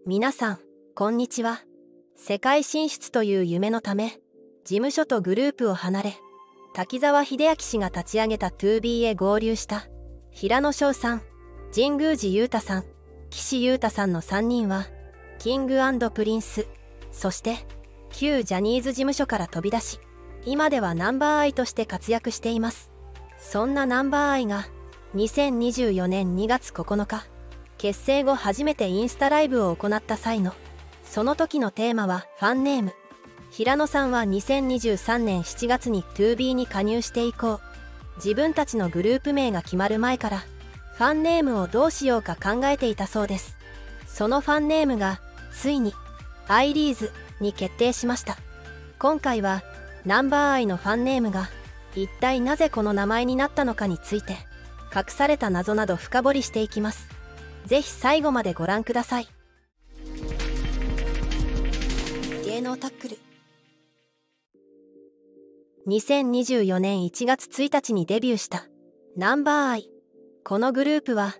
皆さん、こんにちは。世界進出という夢のため、事務所とグループを離れ、滝沢秀明氏が立ち上げた 2B へ合流した平野翔さん、神宮寺勇太さん、岸優太さんの3人は、キング&プリンス、そして旧ジャニーズ事務所から飛び出し、今ではナンバーアイとして活躍しています。そんなナンバーアイが2024年2月9日、結成後初めてインスタライブを行った際のその時のテーマはファンネーム。平野さんは2023年7月に 2B に加入して以降、自分たちのグループ名が決まる前からファンネームをどうしようか考えていたそうです。そのファンネームがついにアイリーズに決定しました。今回はナンバーアイのファンネームが一体なぜこの名前になったのかについて、隠された謎など深掘りしていきます。ぜひ最後までご覧ください。芸能タックル。2024年1月1日にデビューしたナンバーアイ。このグループは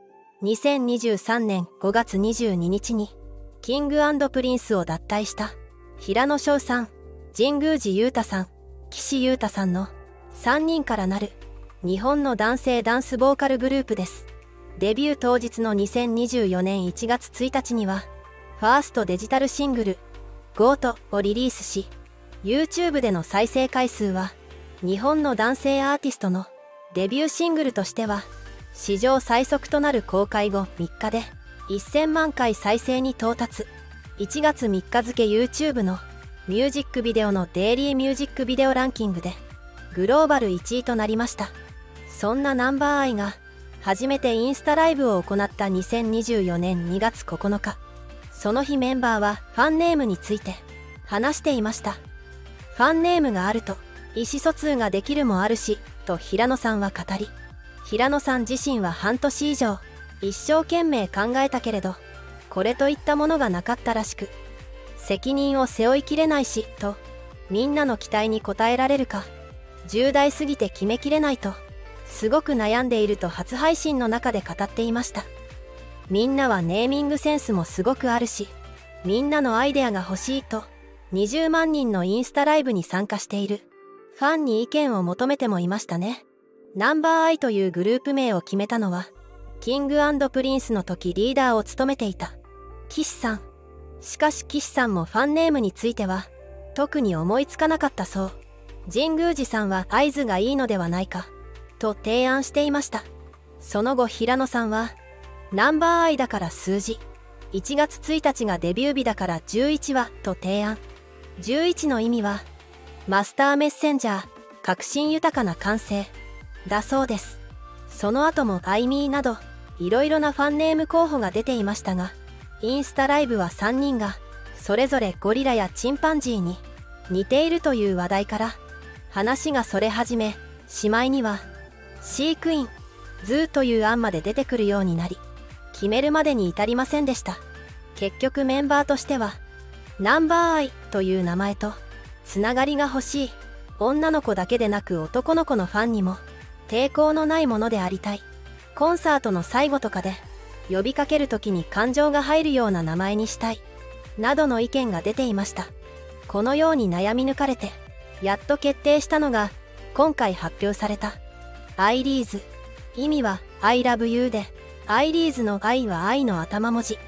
2023年5月22日にキング&プリンスを脱退した平野翔さん、神宮寺勇太さん、岸優太さんの3人からなる日本の男性ダンスボーカルグループです。デビュー当日の2024年1月1日にはファーストデジタルシングル「GOAT」をリリースし、 YouTube での再生回数は日本の男性アーティストのデビューシングルとしては史上最速となる公開後3日で1000万回再生に到達。1月3日付 YouTube のミュージックビデオのデイリーミュージックビデオランキングでグローバル1位となりました。そんなナンバーアイが初めてインスタライブを行った2024年2月9日、その日メンバーはファンネームについて話していました。ファンネームがあると意思疎通ができるもあるしと平野さんは語り、平野さん自身は半年以上一生懸命考えたけれどこれといったものがなかったらしく、責任を背負いきれないしと、みんなの期待に応えられるか重大すぎて決めきれないとすごく悩んでいると初配信の中で語っていました。みんなはネーミングセンスもすごくあるし、みんなのアイデアが欲しいと20万人のインスタライブに参加しているファンに意見を求めてもいましたね。ナンバーアイというグループ名を決めたのはキング&プリンスの時リーダーを務めていた岸さん。しかし岸さんもファンネームについては特に思いつかなかったそう。神宮寺さんは合図がいいのではないかと提案していました。その後平野さんはナンバーアイだから数字、1月1日がデビュー日だから11はと提案。11の意味はマスターメッセンジャー、革新豊かな感性だそうです。その後もアイミーなどいろいろなファンネーム候補が出ていましたが、インスタライブは3人がそれぞれゴリラやチンパンジーに似ているという話題から話がそれ始め、しまいには飼育員、ズーという案まで出てくるようになり、決めるまでに至りませんでした。結局メンバーとしてはナンバーアイという名前とつながりが欲しい、女の子だけでなく男の子のファンにも抵抗のないものでありたい、コンサートの最後とかで呼びかける時に感情が入るような名前にしたいなどの意見が出ていました。このように悩み抜かれてやっと決定したのが今回発表されたアイリーズ。意味は I love you で、アイリーズの I は愛の頭文字、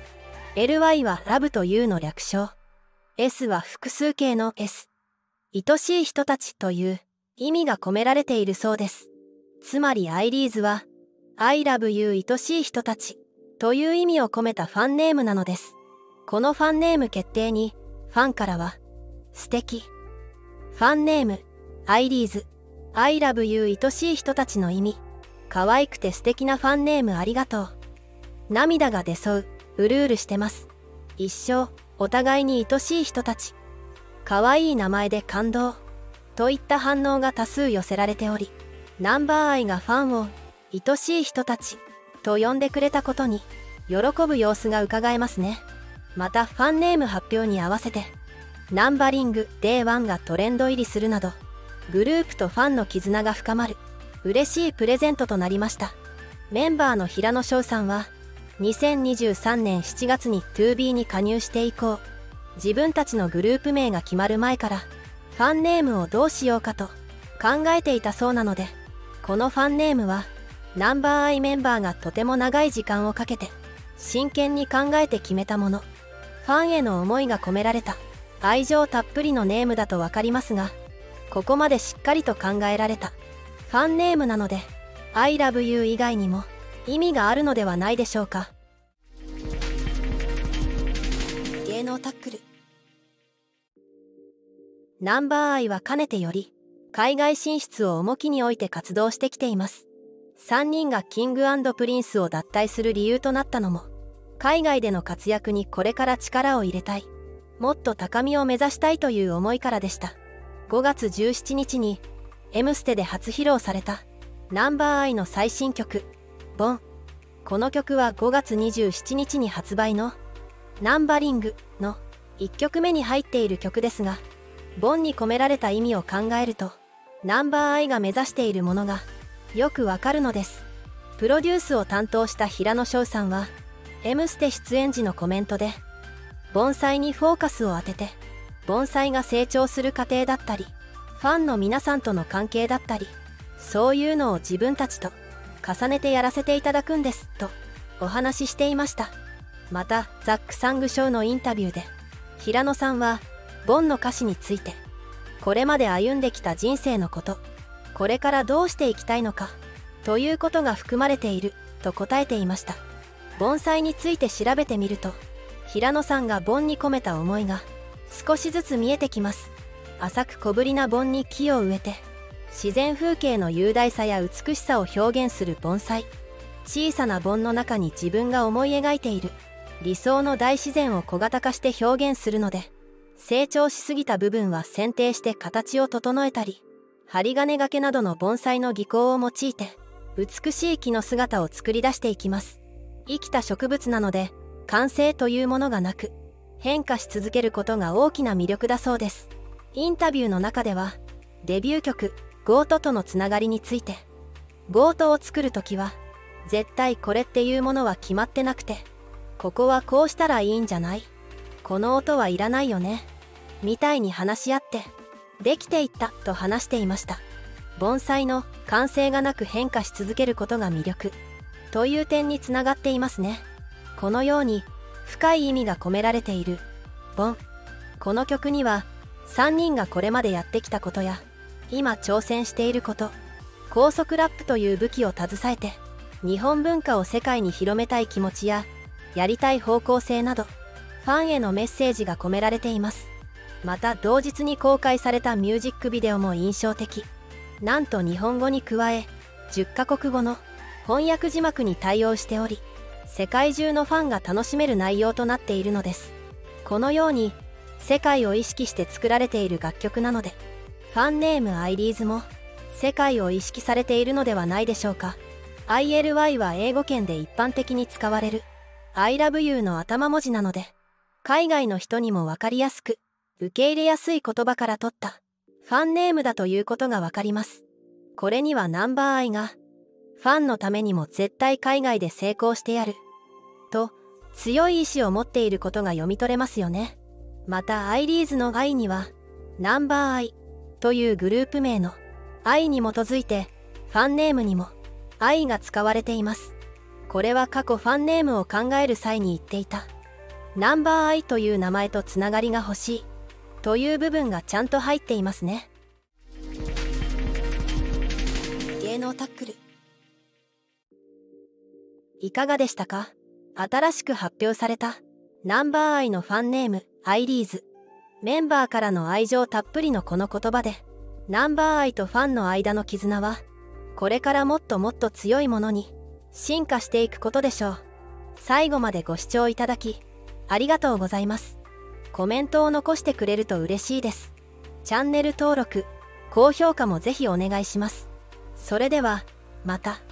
LY はラブというの略称、 S は複数形の S、 愛しい人たちという意味が込められているそうです。つまりアイリーズは I love you 愛しい人たちという意味を込めたファンネームなのです。このファンネーム決定にファンからは素敵、ファンネームアイリーズ、 I love you 愛しい人たちの意味、可愛くて素敵なファンネームありがとう、涙が出そう、うるうるしてます、一生お互いに愛しい人たち、可愛い名前で感動といった反応が多数寄せられており、ナンバーアイがファンを愛しい人たちと呼んでくれたことに喜ぶ様子がうかがえますね。またファンネーム発表に合わせてナンバリング Day1 がトレンド入りするなど、グループとファンの絆が深まる嬉しいプレゼントとなりました。メンバーの平野翔さんは 2023年7月に 2B に加入して以降、自分たちのグループ名が決まる前からファンネームをどうしようかと考えていたそうなので、このファンネームはナンバーアイメンバーがとても長い時間をかけて真剣に考えて決めたもの、ファンへの思いが込められた愛情たっぷりのネームだと分かりますが、ここまでしっかりと考えられたファンネームなので I love you 以外にも意味があるのではないでしょうか。芸能タックル。ナンバーアイはかねてより海外進出を重きに置いて活動してきています。3人がキング&プリンスを脱退する理由となったのも、海外での活躍にこれから力を入れたい、もっと高みを目指したいという思いからでした。5月17日に M ステで初披露されたナンバーアイの最新曲ボン。この曲は5月27日に発売のナンバリングの1曲目に入っている曲ですが、ボンに込められた意味を考えるとナンバーアイが目指しているものがよくわかるのです。プロデュースを担当した平野紫耀さんは M ステ出演時のコメントで、盆栽にフォーカスを当てて、盆栽が成長する過程だったりファンの皆さんとの関係だったり、そういうのを自分たちと重ねてやらせていただくんですとお話ししていました。またザック・サングショーのインタビューで平野さんはボンの歌詞について、これまで歩んできた人生のこと、これからどうしていきたいのかということが含まれていると答えていました。盆栽について調べてみると、平野さんが盆に込めた思いが少しずつ見えてきます。浅く小ぶりな盆に木を植えて、自然風景の雄大さや美しさを表現する盆栽。小さな盆の中に自分が思い描いている理想の大自然を小型化して表現するので、成長しすぎた部分は剪定して形を整えたり、針金掛けなどの盆栽の技巧を用いて美しい木の姿を作り出していきます。生きた植物なので完成というものがなく、変化し続けることが大きな魅力だそうです。インタビューの中ではデビュー曲ゴートとのつながりについて、ゴートを作るときは絶対これっていうものは決まってなくて、ここはこうしたらいいんじゃない、この音はいらないよねみたいに話し合ってできていったと話していました。盆栽の完成がなく変化し続けることが魅力という点につながっていますね。このように深い意味が込められているボン。この曲には3人がこれまでやってきたことや今挑戦していること、高速ラップという武器を携えて日本文化を世界に広めたい気持ちややりたい方向性など、ファンへのメッセージが込められています。また同日に公開されたミュージックビデオも印象的。なんと日本語に加え10カ国語の翻訳字幕に対応しており、世界中のファンが楽しめる内容となっているのです。このように世界を意識して作られている楽曲なので、ファンネームアイリーズも世界を意識されているのではないでしょうか。 ILY は英語圏で一般的に使われる I love you の頭文字なので、海外の人にも分かりやすく受け入れやすい言葉から取ったファンネームだということが分かります。これにはナンバーアイがファンのためにも絶対海外で成功してやると強い意志を持っていることが読み取れますよね。またアイリーズの愛にはナンバーアイというグループ名の愛に基づいてファンネームにも愛が使われています。これは過去ファンネームを考える際に言っていたナンバーアイという名前とつながりが欲しいという部分がちゃんと入っていますね。芸能タックルいかがでしたか。新しく発表されたナンバーアイのファンネームアイリーズ。メンバーからの愛情たっぷりのこの言葉で、ナンバーアイとファンの間の絆はこれからもっともっと強いものに進化していくことでしょう。最後までご視聴いただきありがとうございます。コメントを残してくれると嬉しいです。チャンネル登録、高評価もぜひお願いします。それではまた。